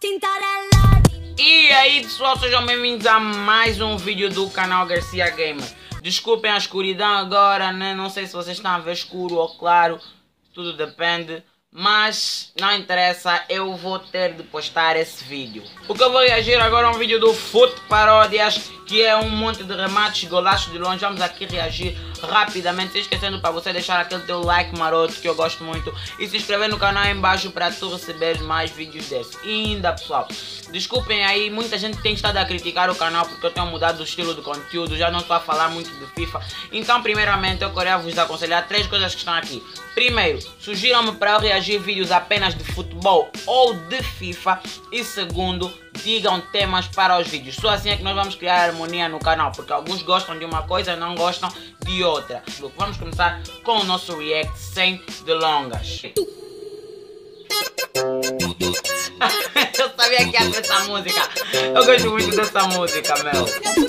E aí pessoal, sejam bem-vindos a mais um vídeo do canal Garcia Gamer. Desculpem a escuridão agora, né? Não sei se vocês estão a ver escuro ou claro, tudo depende. Mas não interessa, eu vou ter de postar esse vídeo. O que eu vou reagir agora é um vídeo do Foot Paródias, que é um monte de remates, golaços de longe. Vamos aqui reagir rapidamente, se esquecendo para você deixar aquele teu like maroto, que eu gosto muito, e se inscrever no canal aí embaixo para tu receber mais vídeos desses. E ainda pessoal, desculpem aí, muita gente tem estado a criticar o canal porque eu tenho mudado o estilo do conteúdo, já não estou a falar muito de FIFA. Então primeiramente eu queria vos aconselhar 3 coisas que estão aqui. Primeiro, sugiram-me para eu reagir vídeos apenas de futebol ou de FIFA. E segundo, digam temas para os vídeos. Só assim é que nós vamos criar harmonia no canal, porque alguns gostam de uma coisa e não gostam de outra. Vamos começar com o nosso react sem delongas. Eu sabia que ia ter essa música. Eu gosto muito dessa música, meu.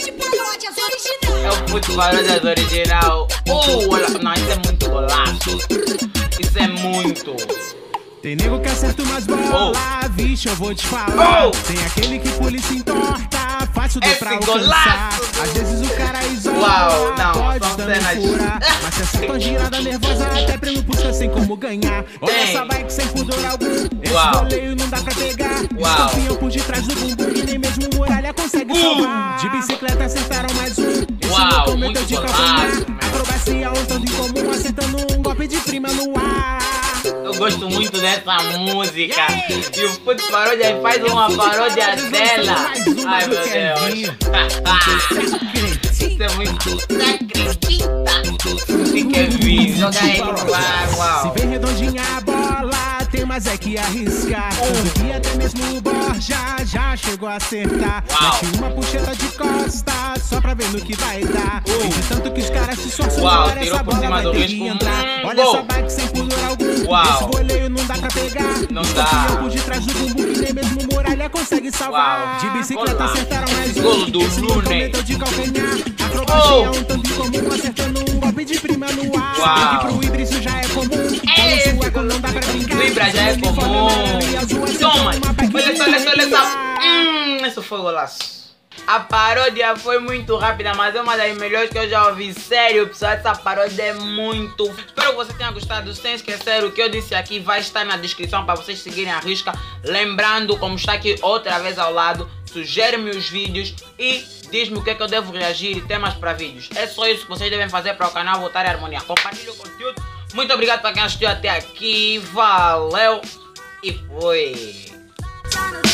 É o Foot Paródias original. Olha, não, isso é muito golaço. Isso é muito. Tem nego que acerta umas bolas, vixe, eu vou te falar. Tem aquele que polícia entorta, fácil de pra alcançar. Às vezes o cara isola, pode dando fura. Mas se essa tua girada nervosa, até prêmio puxa sem como ganhar. Olha essa bike sem pudor algum, esse goleio não dá pra pegar. Escorpião por detrás do bumbum, e nem mesmo muralha consegue salvar. De bicicleta acertaram mais um, esse não cometeu de calcanhar. Acrobacia um tanto incomum, acertando um golpe de prima no ar. Eu gosto muito dessa música. E o Foot Paródias faz uma paródia dela. Ai meu Deus. Isso é muito. Você acredita? Fica vindo. Joga aí no ar. Uau. Se vem redondinha a bola, tem mais é que arriscar. E até mesmo o Borja já chegou a acertar. Mete uma puxeta de costa, só pra ver no que vai dar. E de tanto que os caras se esforçam, agora essa bola vai ter que entrar. Olha essa bike sem pudor algum. Esse goleio não dá pra pegar. Não dá. Por detrás do bumbum, que nem mesmo muralha consegue salvar. De bicicleta acertaram mais um. Gol do Rooney. De calcanhar. Acrobacia um tanto comum, acertando um golpe de prima no ar. E pro Ibra isso já é comum. Sueco não dá pra brincar. O Ibra já é comum. Toma. Olha só. Isso foi golaço. A paródia foi muito rápida, mas é uma das melhores que eu já ouvi. Sério, pessoal, essa paródia é muito... Espero que você tenha gostado. Sem esquecer, o que eu disse aqui vai estar na descrição para vocês seguirem a risca. Lembrando, como está aqui outra vez ao lado, sugere-me os vídeos e diz-me o que é que eu devo reagir e temas para vídeos. É só isso que vocês devem fazer para o canal voltar em harmonia. Compartilhe o conteúdo. Muito obrigado para quem assistiu até aqui. Valeu e fui.